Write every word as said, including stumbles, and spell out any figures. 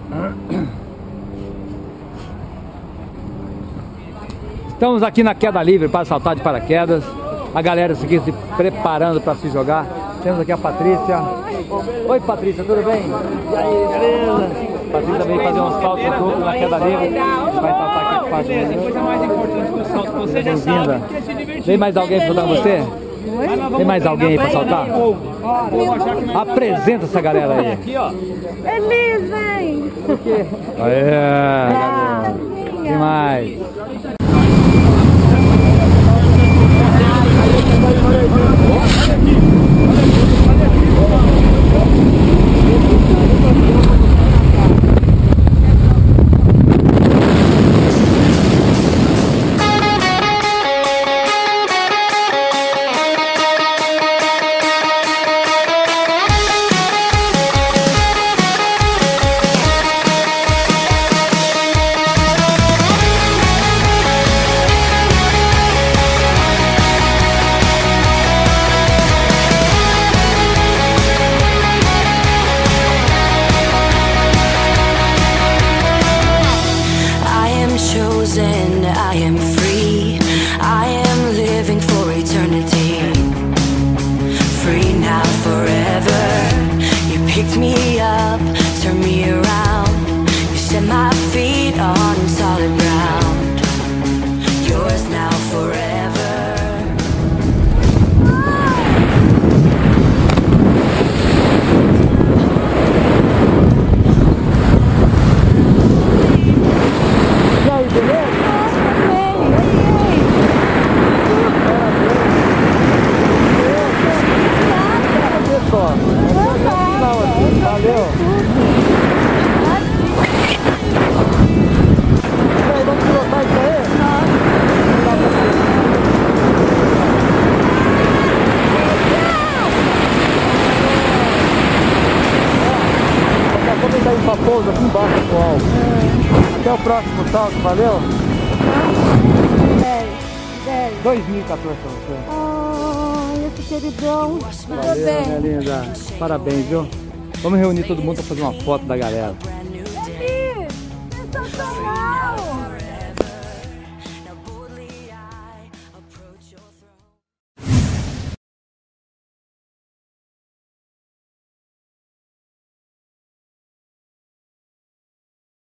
Estamos aqui na queda livre para saltar de paraquedas. A galera aqui se preparando para se jogar. Temos aqui a Patrícia. Oi, Patrícia, tudo bem? E aí, beleza? Patrícia veio fazer um salto no na queda livre. Vai saltar aqui com fazer. Coisa mais importante que o salto, você já sabe que é se divertir. Tem mais alguém para saltar com você? Tem mais alguém para saltar? Apresenta essa galera aí. Aqui, ó. Elis, vem! Aê, garoto. Tem mais. I am free, I am living for eternity. Free now, forever. You picked me up, turned me around. You set my feet on solid ground. Yours now, forever. Valeu! Vamos pilotar isso aí? Daqui a pouco a gente tá indo pra pouso aqui embaixo, pessoal. Até o próximo salto, valeu? dez, dez. dois mil e quatorze pra você. Ai, esse queridão. Valeu, minha linda. Parabéns, viu? Vamos reunir todo mundo para fazer uma foto da galera.